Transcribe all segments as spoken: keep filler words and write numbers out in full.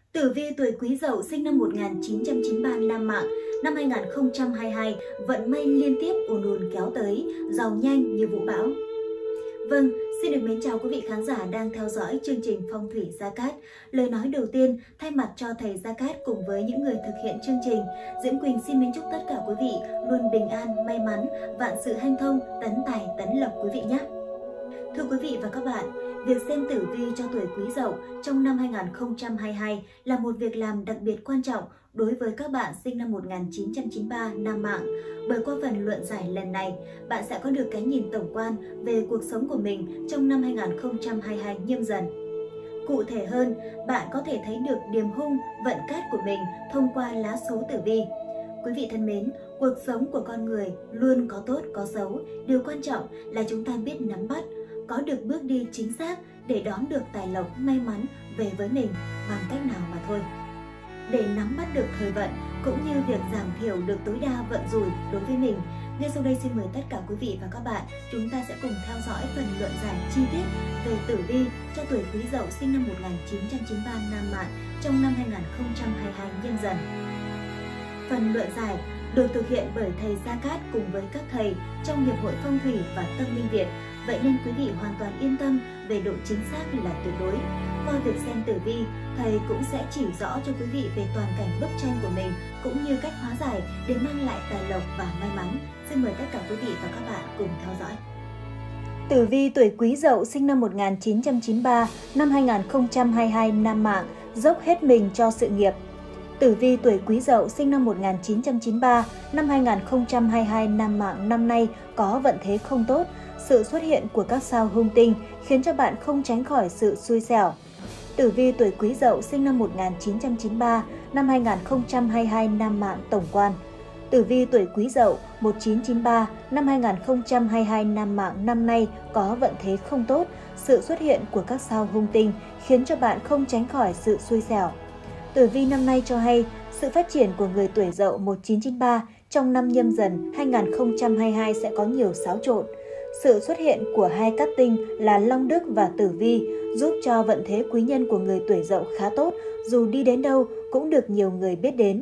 Tử vi tuổi Quý Dậu sinh năm một nghìn chín trăm chín mươi ba nam mạng, năm hai nghìn không trăm hai mươi hai, vận may liên tiếp ùn ùn kéo tới, giàu nhanh như vũ bão. Vâng, xin được mến chào quý vị khán giả đang theo dõi chương trình Phong thủy Gia Cát. Lời nói đầu tiên, thay mặt cho thầy Gia Cát cùng với những người thực hiện chương trình, Diễm Quỳnh xin mến chúc tất cả quý vị luôn bình an, may mắn, vạn sự hanh thông, tấn tài, tấn lộc quý vị nhé. Thưa quý vị và các bạn, việc xem tử vi cho tuổi Quý Dậu trong năm hai nghìn không trăm hai mươi hai là một việc làm đặc biệt quan trọng đối với các bạn sinh năm một nghìn chín trăm chín mươi ba nam mạng. Bởi qua phần luận giải lần này, bạn sẽ có được cái nhìn tổng quan về cuộc sống của mình trong năm hai nghìn không trăm hai mươi hai Nhâm Dần. Cụ thể hơn, bạn có thể thấy được điềm hung, vận cát của mình thông qua lá số tử vi. Quý vị thân mến, cuộc sống của con người luôn có tốt có xấu, điều quan trọng là chúng ta biết nắm bắt, có được bước đi chính xác để đón được tài lộc may mắn về với mình bằng cách nào mà thôi. Để nắm bắt được thời vận cũng như việc giảm thiểu được tối đa vận rủi đối với mình, ngay sau đây xin mời tất cả quý vị và các bạn chúng ta sẽ cùng theo dõi phần luận giải chi tiết về tử vi cho tuổi Quý Dậu sinh năm một nghìn chín trăm chín mươi ba nam mạng trong năm hai nghìn không trăm hai mươi hai Nhâm Dần. Phần luận giải được thực hiện bởi thầy Gia Cát cùng với các thầy trong Hiệp hội Phong thủy và Tâm Linh Việt. Vậy nên quý vị hoàn toàn yên tâm về độ chính xác là tuyệt đối. Qua việc xem tử vi, thầy cũng sẽ chỉ rõ cho quý vị về toàn cảnh bức tranh của mình cũng như cách hóa giải để mang lại tài lộc và may mắn. Xin mời tất cả quý vị và các bạn cùng theo dõi. Tử vi tuổi Quý Dậu sinh năm một nghìn chín trăm chín mươi ba, năm hai nghìn không trăm hai mươi hai nam mạng, dốc hết mình cho sự nghiệp. Tử vi tuổi Quý Dậu sinh năm một nghìn chín trăm chín mươi ba, năm hai nghìn không trăm hai mươi hai nam mạng năm nay có vận thế không tốt. Sự xuất hiện của các sao hung tinh khiến cho bạn không tránh khỏi sự xui xẻo. Tử vi tuổi Quý Dậu sinh năm một nghìn chín trăm chín mươi ba, năm hai nghìn không trăm hai mươi hai nam mạng tổng quan. Tử vi tuổi Quý Dậu một nghìn chín trăm chín mươi ba, năm hai nghìn không trăm hai mươi hai nam mạng năm nay có vận thế không tốt. Sự xuất hiện của các sao hung tinh khiến cho bạn không tránh khỏi sự xui xẻo. Tử vi năm nay cho hay, sự phát triển của người tuổi Dậu một nghìn chín trăm chín mươi ba trong năm Nhâm Dần hai nghìn không trăm hai mươi hai sẽ có nhiều xáo trộn. Sự xuất hiện của hai cát tinh là Long Đức và Tử Vi giúp cho vận thế quý nhân của người tuổi Dậu khá tốt, dù đi đến đâu cũng được nhiều người biết đến.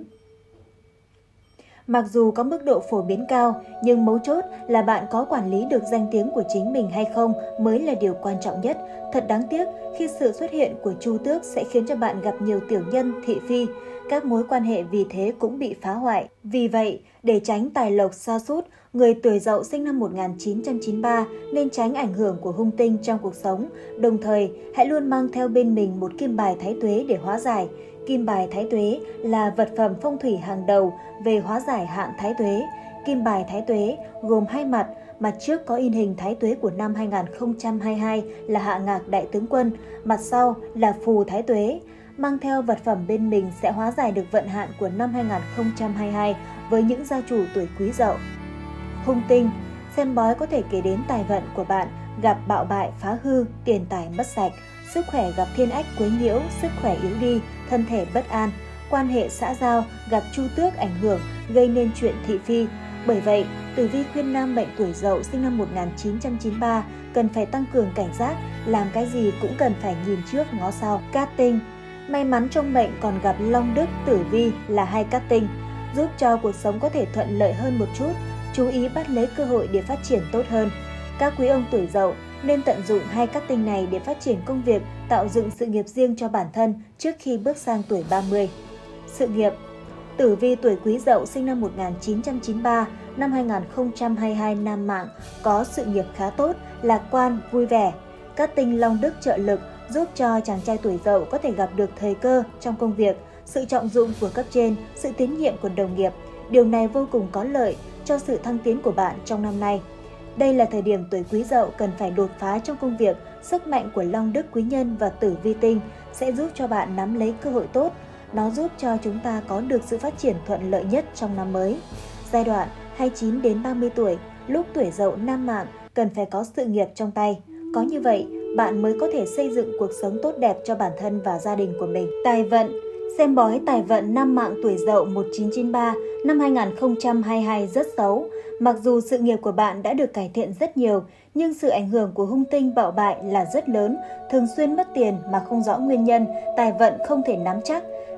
Mặc dù có mức độ phổ biến cao, nhưng mấu chốt là bạn có quản lý được danh tiếng của chính mình hay không mới là điều quan trọng nhất. Thật đáng tiếc khi sự xuất hiện của Chu Tước sẽ khiến cho bạn gặp nhiều tiểu nhân, thị phi. Các mối quan hệ vì thế cũng bị phá hoại. Vì vậy, để tránh tài lộc sa sút, người tuổi Dậu sinh năm một nghìn chín trăm chín mươi ba nên tránh ảnh hưởng của hung tinh trong cuộc sống. Đồng thời, hãy luôn mang theo bên mình một kim bài thái tuế để hóa giải. Kim bài thái tuế là vật phẩm phong thủy hàng đầu về hóa giải hạn thái tuế. Kim bài thái tuế gồm hai mặt, mặt trước có in hình thái tuế của năm hai nghìn không trăm hai mươi hai là Hạ Ngạc Đại Tướng Quân, mặt sau là phù thái tuế. Mang theo vật phẩm bên mình sẽ hóa giải được vận hạn của năm hai nghìn không trăm hai mươi hai với những gia chủ tuổi Quý Dậu. Hung tinh, xem bói có thể kể đến tài vận của bạn gặp bạo bại, phá hư, tiền tài mất sạch, sức khỏe gặp thiên ách quấy nhiễu, sức khỏe yếu đi, thân thể bất an, quan hệ xã giao gặp Chu Tước ảnh hưởng, gây nên chuyện thị phi. Bởi vậy, tử vi khuyên nam mệnh tuổi Dậu sinh năm một nghìn chín trăm chín mươi ba cần phải tăng cường cảnh giác, làm cái gì cũng cần phải nhìn trước ngó sau. Cát tinh, may mắn trong mệnh còn gặp Long Đức, Tử Vi là hai cát tinh, giúp cho cuộc sống có thể thuận lợi hơn một chút. Chú ý bắt lấy cơ hội để phát triển tốt hơn. Các quý ông tuổi Dậu nên tận dụng hai cát tinh này để phát triển công việc, tạo dựng sự nghiệp riêng cho bản thân trước khi bước sang tuổi ba mươi. Sự nghiệp, tử vi tuổi Quý Dậu sinh năm một nghìn chín trăm chín mươi ba, năm hai nghìn không trăm hai mươi hai nam mạng có sự nghiệp khá tốt, lạc quan, vui vẻ. Cát tinh Long Đức trợ lực giúp cho chàng trai tuổi Dậu có thể gặp được thời cơ trong công việc, sự trọng dụng của cấp trên, sự tín nhiệm của đồng nghiệp. Điều này vô cùng có lợi cho sự thăng tiến của bạn trong năm nay. Đây là thời điểm tuổi Quý Dậu cần phải đột phá trong công việc. Sức mạnh của Long Đức quý nhân và Tử Vi tinh sẽ giúp cho bạn nắm lấy cơ hội tốt. Nó giúp cho chúng ta có được sự phát triển thuận lợi nhất trong năm mới. Giai đoạn hai mươi chín đến ba mươi tuổi, lúc tuổi Dậu nam mạng cần phải có sự nghiệp trong tay. Có như vậy, bạn mới có thể xây dựng cuộc sống tốt đẹp cho bản thân và gia đình của mình. Tài vận, xem bói tài vận nam mạng tuổi Dậu một nghìn chín trăm chín mươi ba năm hai nghìn không trăm hai mươi hai rất xấu. Mặc dù sự nghiệp của bạn đã được cải thiện rất nhiều, nhưng sự ảnh hưởng của hung tinh bạo bại là rất lớn, thường xuyên mất tiền mà không rõ nguyên nhân, tài vận không thể nắm chắc.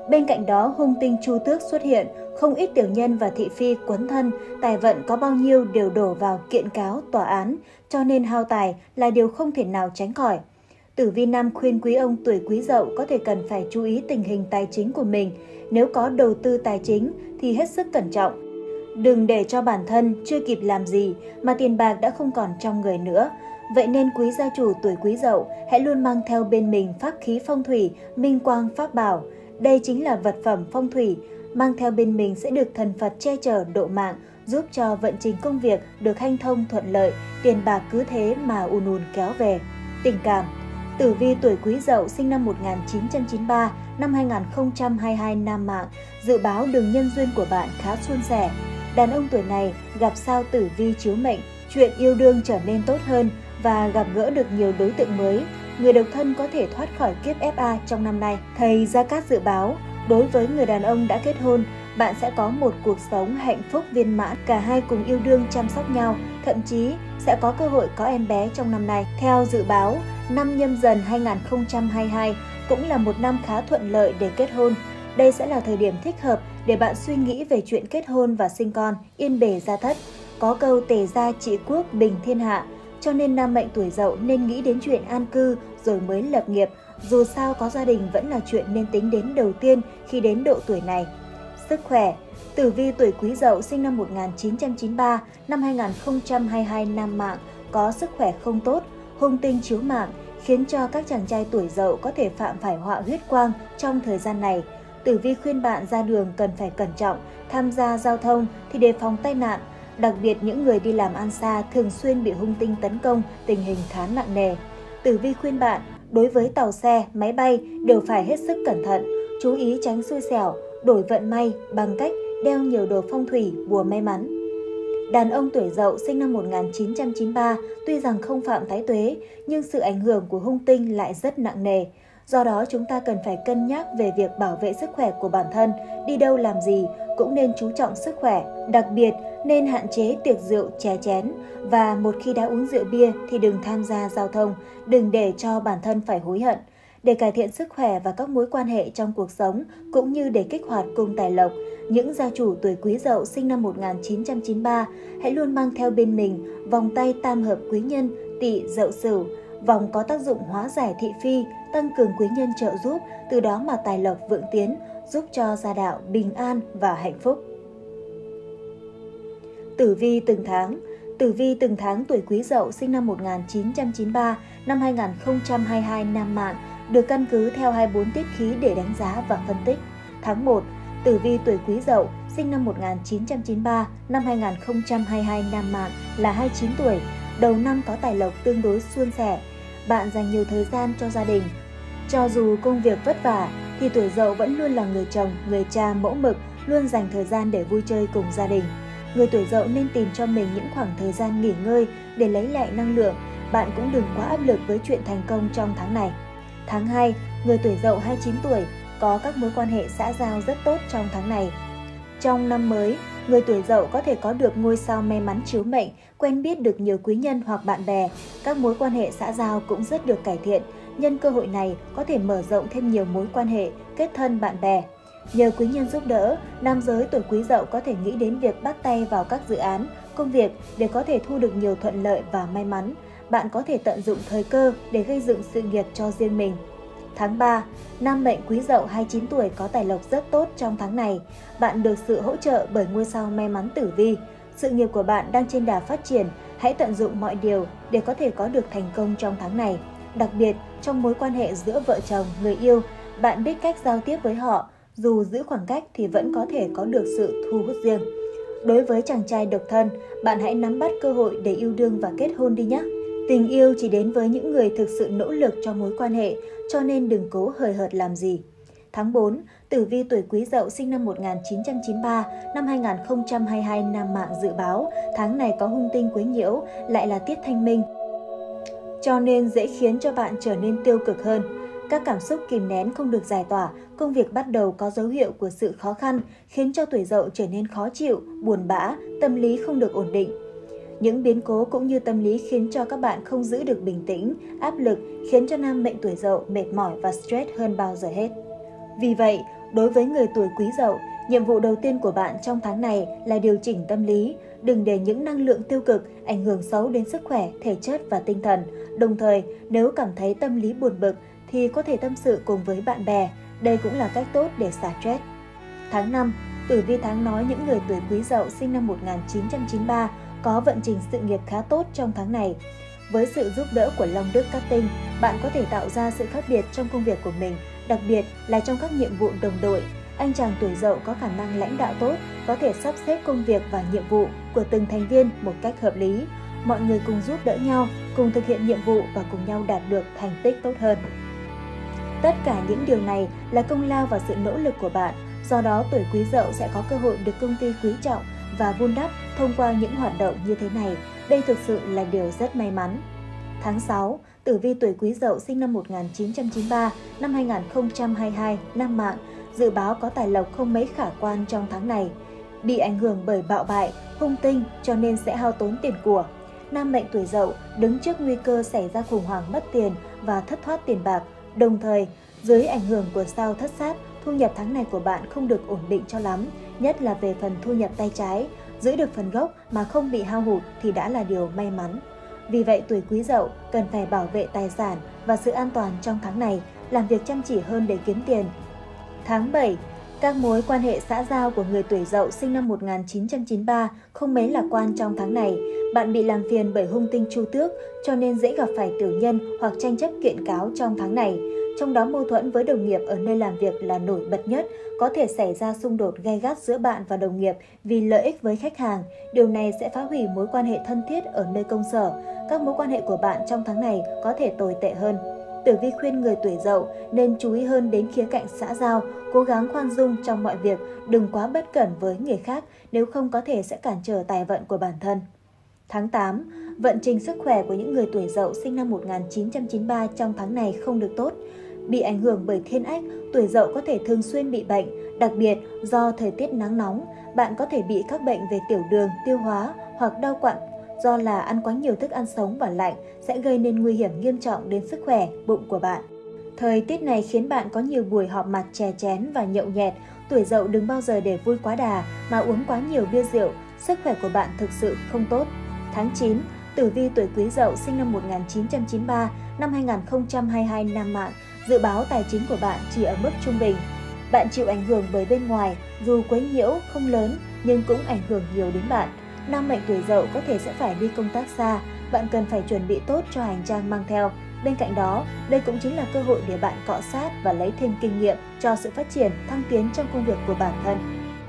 Bên cạnh đó, hung tinh Chu Tước xuất hiện, không ít tiểu nhân và thị phi quấn thân, tài vận có bao nhiêu đều đổ vào kiện cáo, tòa án, cho nên hao tài là điều không thể nào tránh khỏi. Tử vi năm khuyên quý ông tuổi Quý Dậu có thể cần phải chú ý tình hình tài chính của mình. Nếu có đầu tư tài chính thì hết sức cẩn trọng. Đừng để cho bản thân chưa kịp làm gì mà tiền bạc đã không còn trong người nữa. Vậy nên quý gia chủ tuổi Quý Dậu hãy luôn mang theo bên mình pháp khí phong thủy, minh quang pháp bảo. Đây chính là vật phẩm phong thủy, mang theo bên mình sẽ được thần Phật che chở độ mạng, giúp cho vận trình công việc được hanh thông thuận lợi, tiền bạc cứ thế mà ùn ùn kéo về. Tình cảm. Tử vi tuổi Quý Dậu sinh năm một nghìn chín trăm chín mươi ba, năm hai nghìn không trăm hai mươi hai nam mạng, dự báo đường nhân duyên của bạn khá suôn sẻ. Đàn ông tuổi này gặp sao tử vi chiếu mệnh, chuyện yêu đương trở nên tốt hơn và gặp gỡ được nhiều đối tượng mới. Người độc thân có thể thoát khỏi kiếp ép a trong năm nay. Thầy Gia Cát dự báo, đối với người đàn ông đã kết hôn, bạn sẽ có một cuộc sống hạnh phúc viên mãn, cả hai cùng yêu đương chăm sóc nhau, thậm chí sẽ có cơ hội có em bé trong năm nay. Theo dự báo, năm Nhâm Dần hai nghìn không trăm hai mươi hai cũng là một năm khá thuận lợi để kết hôn. Đây sẽ là thời điểm thích hợp để bạn suy nghĩ về chuyện kết hôn và sinh con, yên bề gia thất. Có câu tề gia trị quốc bình thiên hạ, cho nên nam mệnh tuổi Dậu nên nghĩ đến chuyện an cư rồi mới lập nghiệp. Dù sao có gia đình vẫn là chuyện nên tính đến đầu tiên khi đến độ tuổi này. Sức khỏe. Tử vi tuổi Quý Dậu sinh năm một nghìn chín trăm chín mươi ba, năm hai nghìn không trăm hai mươi hai nam mạng, có sức khỏe không tốt, hung tinh chiếu mạng, khiến cho các chàng trai tuổi Dậu có thể phạm phải họa huyết quang trong thời gian này. Tử vi khuyên bạn ra đường cần phải cẩn trọng, tham gia giao thông thì đề phòng tai nạn. Đặc biệt những người đi làm ăn xa thường xuyên bị hung tinh tấn công, tình hình khá nặng nề. Tử vi khuyên bạn, đối với tàu xe, máy bay đều phải hết sức cẩn thận, chú ý tránh xui xẻo, đổi vận may bằng cách đeo nhiều đồ phong thủy, bùa may mắn. Đàn ông tuổi Dậu sinh năm một nghìn chín trăm chín mươi ba tuy rằng không phạm thái tuế, nhưng sự ảnh hưởng của hung tinh lại rất nặng nề. Do đó chúng ta cần phải cân nhắc về việc bảo vệ sức khỏe của bản thân, đi đâu làm gì cũng nên chú trọng sức khỏe, đặc biệt nên hạn chế tiệc rượu chè chén, và một khi đã uống rượu bia thì đừng tham gia giao thông, đừng để cho bản thân phải hối hận. Để cải thiện sức khỏe và các mối quan hệ trong cuộc sống cũng như để kích hoạt cung tài lộc, những gia chủ tuổi Quý Dậu sinh năm một nghìn chín trăm chín mươi ba hãy luôn mang theo bên mình vòng tay tam hợp quý nhân Tỵ Dậu Sửu. Vòng có tác dụng hóa giải thị phi, tăng cường quý nhân trợ giúp, từ đó mà tài lộc vượng tiến, giúp cho gia đạo bình an và hạnh phúc. Tử vi từng tháng. Tử vi từng tháng tuổi Quý Dậu sinh năm một nghìn chín trăm chín mươi ba, năm hai nghìn không trăm hai mươi hai nam mạng, được căn cứ theo hai mươi bốn tiết khí để đánh giá và phân tích. Tháng một, tử vi tuổi Quý Dậu sinh năm một nghìn chín trăm chín mươi ba, năm hai nghìn không trăm hai mươi hai nam mạng là hai mươi chín tuổi, đầu năm có tài lộc tương đối suôn sẻ. Bạn dành nhiều thời gian cho gia đình. Cho dù công việc vất vả thì tuổi Dậu vẫn luôn là người chồng, người cha mẫu mực, luôn dành thời gian để vui chơi cùng gia đình. Người tuổi Dậu nên tìm cho mình những khoảng thời gian nghỉ ngơi để lấy lại năng lượng. Bạn cũng đừng quá áp lực với chuyện thành công trong tháng này. Tháng hai, người tuổi Dậu hai mươi chín tuổi có các mối quan hệ xã giao rất tốt trong tháng này. Trong năm mới, người tuổi Dậu có thể có được ngôi sao may mắn chiếu mệnh, quen biết được nhiều quý nhân hoặc bạn bè. Các mối quan hệ xã giao cũng rất được cải thiện. Nhân cơ hội này có thể mở rộng thêm nhiều mối quan hệ, kết thân bạn bè. Nhờ quý nhân giúp đỡ, nam giới tuổi Quý Dậu có thể nghĩ đến việc bắt tay vào các dự án, công việc để có thể thu được nhiều thuận lợi và may mắn. Bạn có thể tận dụng thời cơ để gây dựng sự nghiệp cho riêng mình. Tháng ba, nam mệnh Quý Dậu hai mươi chín tuổi có tài lộc rất tốt trong tháng này. Bạn được sự hỗ trợ bởi ngôi sao may mắn tử vi. Sự nghiệp của bạn đang trên đà phát triển, hãy tận dụng mọi điều để có thể có được thành công trong tháng này. Đặc biệt, trong mối quan hệ giữa vợ chồng, người yêu, bạn biết cách giao tiếp với họ, dù giữ khoảng cách thì vẫn có thể có được sự thu hút riêng. Đối với chàng trai độc thân, bạn hãy nắm bắt cơ hội để yêu đương và kết hôn đi nhé. Tình yêu chỉ đến với những người thực sự nỗ lực cho mối quan hệ, cho nên đừng cố hời hợt làm gì. Tháng bốn, tử vi tuổi Quý Dậu sinh năm một nghìn chín trăm chín mươi ba, năm hai nghìn không trăm hai mươi hai nam mạng dự báo, tháng này có hung tinh quấy nhiễu, lại là tiết thanh minh, cho nên dễ khiến cho bạn trở nên tiêu cực hơn. Các cảm xúc kìm nén không được giải tỏa, công việc bắt đầu có dấu hiệu của sự khó khăn, khiến cho tuổi Dậu trở nên khó chịu, buồn bã, tâm lý không được ổn định. Những biến cố cũng như tâm lý khiến cho các bạn không giữ được bình tĩnh, áp lực, khiến cho nam mệnh tuổi Dậu mệt mỏi và stress hơn bao giờ hết. Vì vậy, Đối với người tuổi Quý Dậu, nhiệm vụ đầu tiên của bạn trong tháng này là điều chỉnh tâm lý. Đừng để những năng lượng tiêu cực ảnh hưởng xấu đến sức khỏe, thể chất và tinh thần. Đồng thời, nếu cảm thấy tâm lý buồn bực thì có thể tâm sự cùng với bạn bè. Đây cũng là cách tốt để xả stress. Tháng năm, tử vi tháng nói những người tuổi Quý Dậu sinh năm một nghìn chín trăm chín mươi ba có vận trình sự nghiệp khá tốt trong tháng này. Với sự giúp đỡ của Long Đức Cát Tinh, bạn có thể tạo ra sự khác biệt trong công việc của mình, đặc biệt là trong các nhiệm vụ đồng đội. Anh chàng tuổi Dậu có khả năng lãnh đạo tốt, có thể sắp xếp công việc và nhiệm vụ của từng thành viên một cách hợp lý. Mọi người cùng giúp đỡ nhau, cùng thực hiện nhiệm vụ và cùng nhau đạt được thành tích tốt hơn. Tất cả những điều này là công lao và sự nỗ lực của bạn, do đó tuổi Quý Dậu sẽ có cơ hội được công ty quý trọng và vun đắp thông qua những hoạt động như thế này. Đây thực sự là điều rất may mắn. Tháng sáu, tử vi tuổi Quý Dậu sinh năm một nghìn chín trăm chín mươi ba, năm hai nghìn không trăm hai mươi hai, nam mạng, dự báo có tài lộc không mấy khả quan trong tháng này. Bị ảnh hưởng bởi bạo bại, hung tinh cho nên sẽ hao tốn tiền của. Nam mệnh tuổi Dậu đứng trước nguy cơ xảy ra khủng hoảng mất tiền và thất thoát tiền bạc. Đồng thời, dưới ảnh hưởng của sao Thất Sát, thu nhập tháng này của bạn không được ổn định cho lắm, nhất là về phần thu nhập tay trái. Giữ được phần gốc mà không bị hao hụt thì đã là điều may mắn. Vì vậy, tuổi Quý Dậu cần phải bảo vệ tài sản và sự an toàn trong tháng này, làm việc chăm chỉ hơn để kiếm tiền. Tháng bảy, các mối quan hệ xã giao của người tuổi Dậu sinh năm một nghìn chín trăm chín mươi ba không mấy lạc quan trong tháng này. Bạn bị làm phiền bởi hung tinh Chu Tước, cho nên dễ gặp phải tiểu nhân hoặc tranh chấp kiện cáo trong tháng này. Trong đó mâu thuẫn với đồng nghiệp ở nơi làm việc là nổi bật nhất, có thể xảy ra xung đột gay gắt giữa bạn và đồng nghiệp vì lợi ích với khách hàng. Điều này sẽ phá hủy mối quan hệ thân thiết ở nơi công sở. Các mối quan hệ của bạn trong tháng này có thể tồi tệ hơn. Tử vi khuyên người tuổi Dậu nên chú ý hơn đến khía cạnh xã giao, cố gắng khoan dung trong mọi việc, đừng quá bất cẩn với người khác, nếu không có thể sẽ cản trở tài vận của bản thân. Tháng tám, vận trình sức khỏe của những người tuổi Dậu sinh năm một nghìn chín trăm chín mươi ba trong tháng này không được tốt. Bị ảnh hưởng bởi thiên ách, tuổi Dậu có thể thường xuyên bị bệnh, đặc biệt do thời tiết nắng nóng, bạn có thể bị các bệnh về tiểu đường, tiêu hóa hoặc đau quặn do là ăn quá nhiều thức ăn sống và lạnh sẽ gây nên nguy hiểm nghiêm trọng đến sức khỏe, bụng của bạn. Thời tiết này khiến bạn có nhiều buổi họp mặt chè chén và nhậu nhẹt. Tuổi Dậu đừng bao giờ để vui quá đà mà uống quá nhiều bia rượu, sức khỏe của bạn thực sự không tốt. Tháng chín, tử vi tuổi Quý Dậu sinh năm một nghìn chín trăm chín mươi ba, năm hai nghìn không trăm hai mươi hai, nam mạng, dự báo tài chính của bạn chỉ ở mức trung bình. Bạn chịu ảnh hưởng bởi bên ngoài, dù quấy nhiễu không lớn nhưng cũng ảnh hưởng nhiều đến bạn. Nam mệnh tuổi Dậu có thể sẽ phải đi công tác xa, bạn cần phải chuẩn bị tốt cho hành trang mang theo. Bên cạnh đó, đây cũng chính là cơ hội để bạn cọ sát và lấy thêm kinh nghiệm cho sự phát triển, thăng tiến trong công việc của bản thân.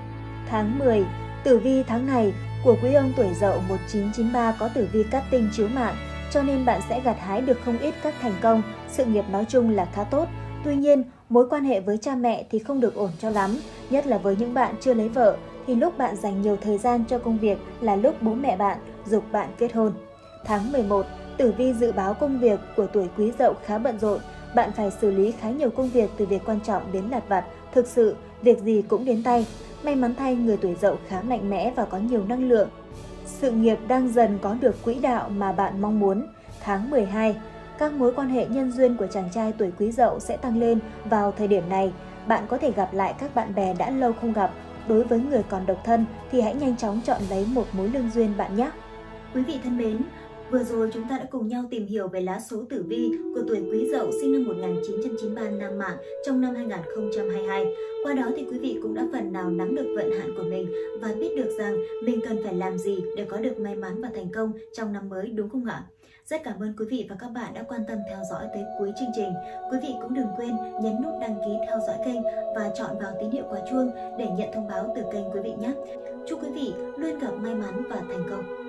Tháng mười, tử vi tháng này của quý ông tuổi Dậu một nghìn chín trăm chín mươi ba có tử vi Cát Tinh chiếu mạng, cho nên bạn sẽ gặt hái được không ít các thành công, sự nghiệp nói chung là khá tốt. Tuy nhiên, mối quan hệ với cha mẹ thì không được ổn cho lắm, nhất là với những bạn chưa lấy vợ, thì lúc bạn dành nhiều thời gian cho công việc là lúc bố mẹ bạn giục bạn kết hôn. Tháng mười một, tử vi dự báo công việc của tuổi Quý Dậu khá bận rộn, bạn phải xử lý khá nhiều công việc từ việc quan trọng đến lặt vặt, thực sự việc gì cũng đến tay. May mắn thay, người tuổi Dậu khá mạnh mẽ và có nhiều năng lượng. Sự nghiệp đang dần có được quỹ đạo mà bạn mong muốn. Tháng mười hai, các mối quan hệ nhân duyên của chàng trai tuổi Quý Dậu sẽ tăng lên vào thời điểm này. Bạn có thể gặp lại các bạn bè đã lâu không gặp. Đối với người còn độc thân thì hãy nhanh chóng chọn lấy một mối lương duyên bạn nhé. Quý vị thân mến, vừa rồi chúng ta đã cùng nhau tìm hiểu về lá số tử vi của tuổi Quý Dậu sinh năm một nghìn chín trăm chín mươi ba, nam mạng trong năm hai nghìn không trăm hai mươi hai. Qua đó thì quý vị cũng đã phần nào nắm được vận hạn của mình và biết được rằng mình cần phải làm gì để có được may mắn và thành công trong năm mới, đúng không ạ? Rất cảm ơn quý vị và các bạn đã quan tâm theo dõi tới cuối chương trình. Quý vị cũng đừng quên nhấn nút đăng ký theo dõi kênh và chọn vào tín hiệu quả chuông để nhận thông báo từ kênh quý vị nhé. Chúc quý vị luôn gặp may mắn và thành công.